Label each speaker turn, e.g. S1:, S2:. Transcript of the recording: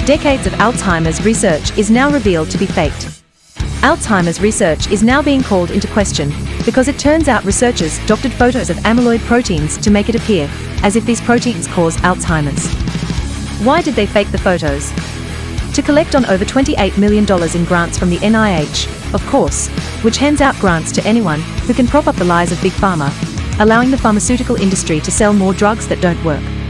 S1: Decades of Alzheimer's research is now revealed to be faked. Alzheimer's research is now being called into question because it turns out researchers doctored photos of amyloid proteins to make it appear as if these proteins cause Alzheimer's. Why did they fake the photos? To collect on over $28 million in grants from the NIH, of course, which hands out grants to anyone who can prop up the lies of Big Pharma, allowing the pharmaceutical industry to sell more drugs that don't work.